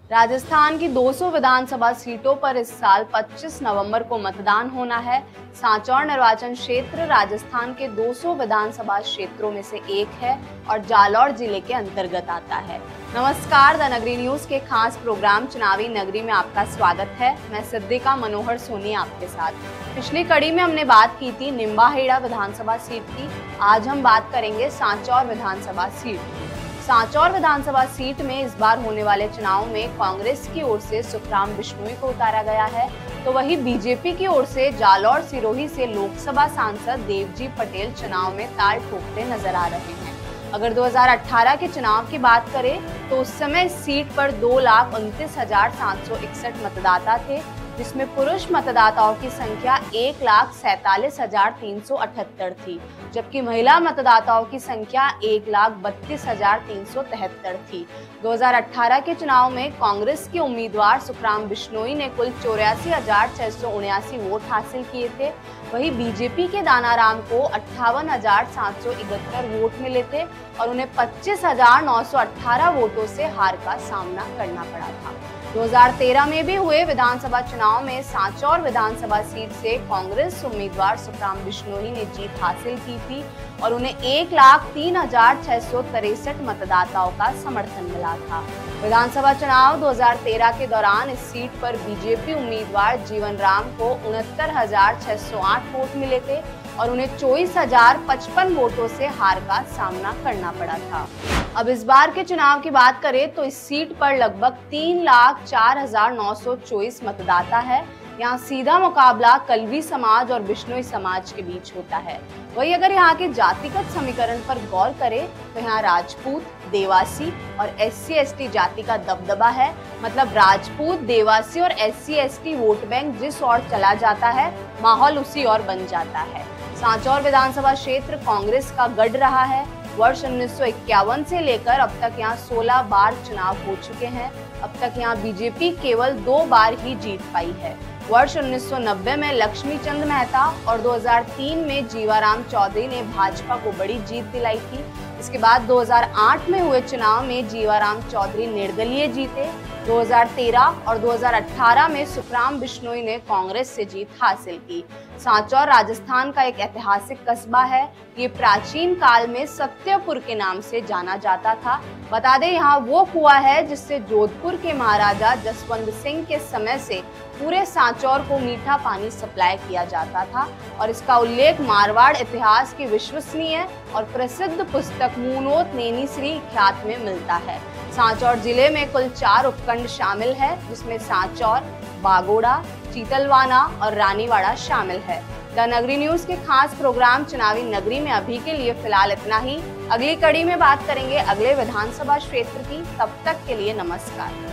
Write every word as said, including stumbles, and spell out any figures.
राजस्थान की दो सौ विधानसभा सीटों पर इस साल पच्चीस नवंबर को मतदान होना है। सांचौर निर्वाचन क्षेत्र राजस्थान के दो सौ विधानसभा क्षेत्रों में से एक है और जालौर जिले के अंतर्गत आता है। नमस्कार, द नगरी न्यूज के खास प्रोग्राम चुनावी नगरी में आपका स्वागत है। मैं सिद्धिका मनोहर सोनी आपके साथ। पिछली कड़ी में हमने बात की थी निम्बाहेड़ा विधानसभा सीट की। आज हम बात करेंगे सांचौर विधानसभा सीट की। सांचौर विधानसभा सीट में इस बार होने वाले चुनाव में कांग्रेस की ओर से सुखराम बिश्नोई को उतारा गया है, तो वहीं बीजेपी की ओर से जालौर सिरोही से लोकसभा सांसद देवजी पटेल चुनाव में ताल ठोकते नजर आ रहे हैं। अगर दो हज़ार अठारह के चुनाव की बात करें तो उस समय इस सीट पर दो लाख उनतीस हजार सात सौ इकसठ मतदाता थे, जिसमें पुरुष मतदाताओं की संख्या एक लाख सैतालीस हजार तीन सौ अठहत्तर थी, जबकि महिला मतदाताओं की संख्या एक लाख बत्तीस हजार तीन सौ तिहत्तर थी। दो हज़ार अठारह के चुनाव में कांग्रेस के उम्मीदवार सुखराम बिश्नोई ने कुल चौरासी हजार छह सौ उन्यासी वोट हासिल किए थे। वहीं बीजेपी के दानाराम को अट्ठावन हजार सात सौ इकहत्तर वोट मिले थे और उन्हें पच्चीस हजार नौ सौ अठारह वोटों से हार का सामना करना पड़ा था। दो हज़ार तेरह में भी हुए विधानसभा चुनाव में सांचौर विधानसभा सीट से कांग्रेस उम्मीदवार सुखराम बिश्नोई ने जीत हासिल की थी और उन्हें एक लाख तीन हजार छह सौ तिरसठ मतदाताओं का समर्थन मिला था। विधानसभा चुनाव दो हज़ार तेरह के दौरान इस सीट पर बीजेपी उम्मीदवार जीवन राम को उनहत्तर हजार छह सौ आठ वोट मिले थे और उन्हें चौबीस हजार पचपन वोटों से हार का सामना करना पड़ा था। अब इस बार के चुनाव की बात करें तो इस सीट पर लगभग तीन लाख चार हजार नौ सौ चौबीस मतदाता है। यहाँ सीधा मुकाबला कलवी समाज और बिश्नोई समाज के बीच होता है। वही अगर यहाँ के जातिगत समीकरण पर गौर करें तो यहाँ राजपूत, देवासी और एस सी एस टी जाति का दबदबा है। मतलब राजपूत, देवासी और S C S T vote bank जिस ओर चला जाता है, माहौल उसी ओर बन जाता है। सांचौर विधानसभा क्षेत्र कांग्रेस का गढ़ रहा है। वर्ष उन्नीस सौ इक्यावन से लेकर अब तक यहाँ सोलह बार चुनाव हो चुके हैं। अब तक यहाँ बीजेपी केवल दो बार ही जीत पाई है। वर्ष उन्नीस सौ नब्बे में लक्ष्मी चंद मेहता और दो हज़ार तीन में जीवाराम चौधरी ने भाजपा को बड़ी जीत दिलाई थी। इसके बाद दो हज़ार आठ में हुए चुनाव में जीवाराम चौधरी निर्दलीय जीते। दो हज़ार तेरह और दो हज़ार अठारह में सुखराम बिश्नोई ने कांग्रेस से जीत हासिल की। सांचौर राजस्थान का एक ऐतिहासिक कस्बा है। ये प्राचीन काल में सत्यपुर के नाम से जाना जाता था। बता दें, यहाँ वो कुआं है जिससे जोधपुर के महाराजा जसवंत सिंह के समय से पूरे सांचौर को मीठा पानी सप्लाई किया जाता था और इसका उल्लेख मारवाड़ इतिहास की विश्वसनीय और प्रसिद्ध पुस्तक मूनोत नेनीश्री ख्यात में मिलता है। सांचौर जिले में कुल चार उपखंड शामिल है, जिसमें सांचौर, बागोड़ा, चीतलवाना और रानीवाड़ा शामिल है। द नगरी न्यूज के खास प्रोग्राम चुनावी नगरी में अभी के लिए फिलहाल इतना ही। अगली कड़ी में बात करेंगे अगले विधानसभा क्षेत्र की। तब तक के लिए नमस्कार।